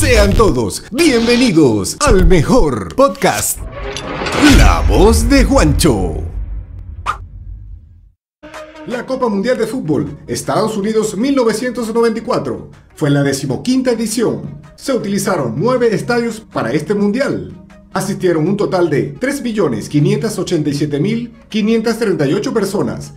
Sean todos bienvenidos al mejor podcast, La Voz de Juancho. La Copa Mundial de Fútbol, Estados Unidos 1994, fue en la 15ª edición. Se utilizaron 9 estadios para este mundial. Asistieron un total de 3.587.538 personas,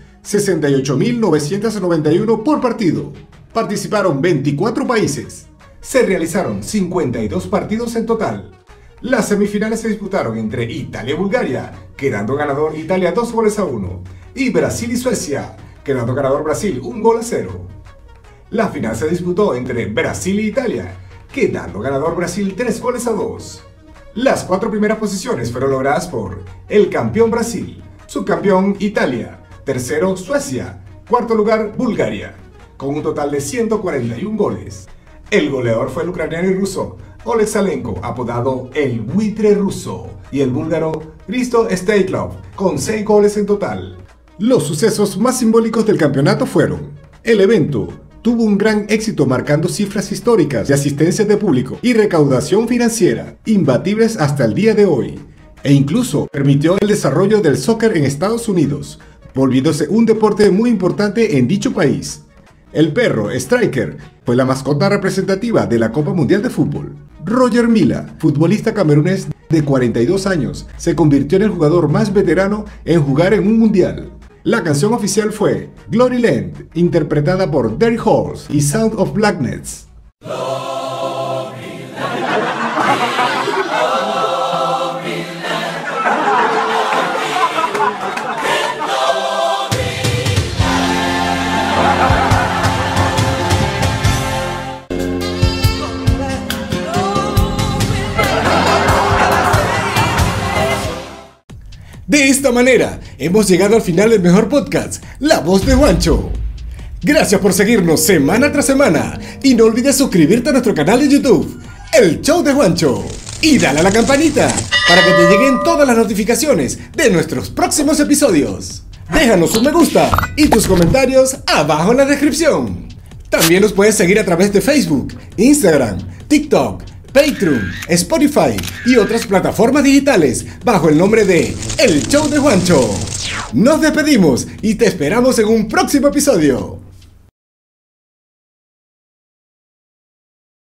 68.991 por partido. Participaron 24 países. Se realizaron 52 partidos en total. Las semifinales se disputaron entre Italia y Bulgaria, quedando ganador Italia 2-1, y Brasil y Suecia, quedando ganador Brasil 1-0. La final se disputó entre Brasil y Italia, quedando ganador Brasil 3-2. Las 4 primeras posiciones fueron logradas por el campeón Brasil, subcampeón Italia, tercero Suecia, cuarto lugar Bulgaria, con un total de 141 goles. El goleador fue el ucraniano y ruso Oleg Salenko, apodado el buitre ruso, y el búlgaro Hristo Stoichkov, con 6 goles en total. Los sucesos más simbólicos del campeonato fueron: el evento tuvo un gran éxito marcando cifras históricas de asistencia de público y recaudación financiera, imbatibles hasta el día de hoy, e incluso permitió el desarrollo del soccer en Estados Unidos, volviéndose un deporte muy importante en dicho país. El perro Striker fue la mascota representativa de la Copa Mundial de Fútbol. Roger Milla, futbolista camerunés de 42 años, se convirtió en el jugador más veterano en jugar en un mundial. La canción oficial fue Glory Land, interpretada por Derek Halls y Sound of Blackness. De esta manera, hemos llegado al final del mejor podcast, La Voz de Juancho. Gracias por seguirnos semana tras semana y no olvides suscribirte a nuestro canal de YouTube, El Show de Juancho, y dale a la campanita para que te lleguen todas las notificaciones de nuestros próximos episodios. Déjanos un me gusta y tus comentarios abajo en la descripción. También nos puedes seguir a través de Facebook, Instagram, TikTok, Patreon, Spotify y otras plataformas digitales bajo el nombre de El Show de Juancho. Nos despedimos y te esperamos en un próximo episodio.